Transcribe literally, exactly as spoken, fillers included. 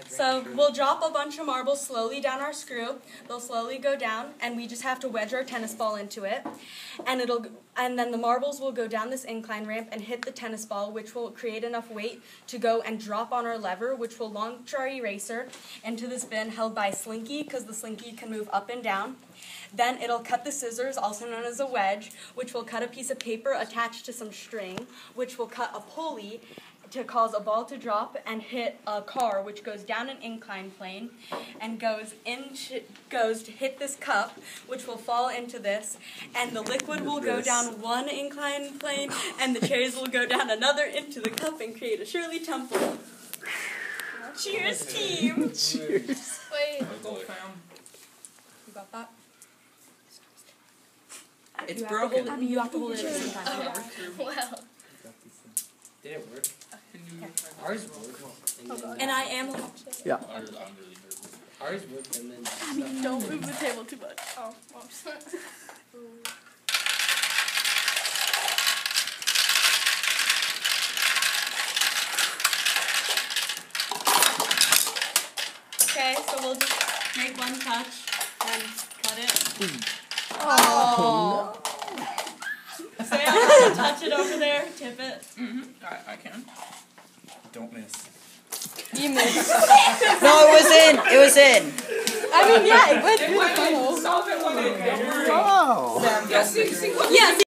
So we'll drop a bunch of marbles slowly down our screw. They'll slowly go down, and we just have to wedge our tennis ball into it. And it'll, and then the marbles will go down this incline ramp and hit the tennis ball, which will create enough weight to go and drop on our lever, which will launch our eraser into this bin held by a slinky, because the slinky can move up and down. Then it'll cut the scissors, also known as a wedge, which will cut a piece of paper attached to some string, which will cut a pulley to cause a ball to drop and hit a car, which goes down an incline plane and goes into, goes to hit this cup, which will fall into this, and the liquid will go down one incline plane, and the cherries will go down another into the cup and create a Shirley Temple. Cheers, team! Cheers. Wait. You got that? It's you broken. Have it, you have to hold it at the same time. Oh, well. Did it work? Yeah. Ours worked. Oh, and I am. Yeah. Ours worked and then. Don't move the table too much. Oh, whoops. Okay, so we'll just make one touch and cut it. Oh. Sam, touch it over there, tip it. Mm-hmm. I, I can. Don't miss. You missed. No, it was in. It was in. I mean, yeah, it went through the It funnel. Stop it when it Oh. Yes, Yeah.